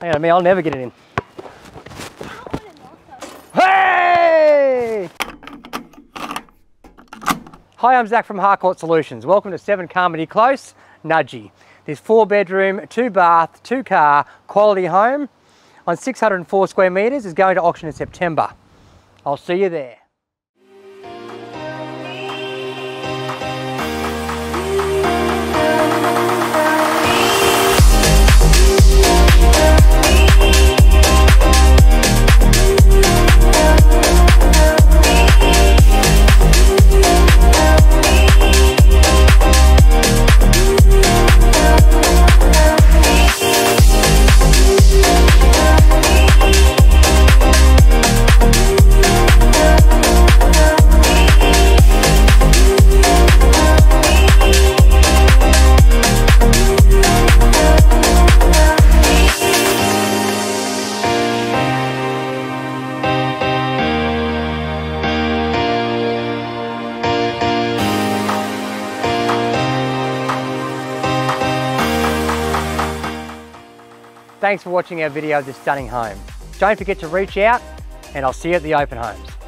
And I'll never get it in. Hey! Hi, I'm Zach from Harcourts Solutions. Welcome to 7 Carmody Close, Nudgee. This 4-bedroom, 2-bath, 2-car quality home on 604 square metres is going to auction in September. I'll see you there. Thanks for watching our video of this stunning home. Don't forget to reach out and I'll see you at the open homes.